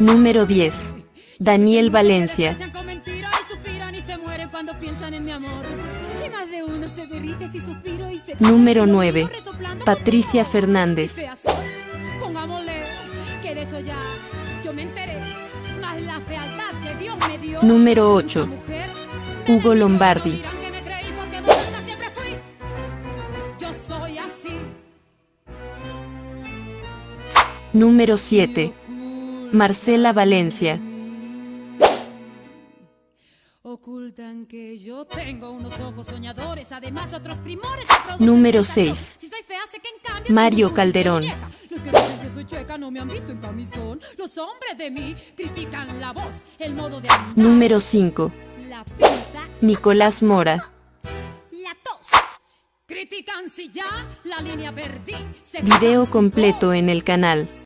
Número 10. Daniel Valencia. Número 9. Patricia Fernández. Número 8. Hugo Lombardi. Número 7. Marcela Valencia. Ocultan que yo tengo unos ojos soñadores, además otros primores. Número 6. Si soy fea, sé que en cambio Mario Calderón. Los que dicen que soy chueca no me han visto en camisón. Los hombres de mí critican la voz, el modo de andar, Número 5. la pinta, Nicolás Mora. la tos. Critican si ya la línea perdí. Video completo en el canal.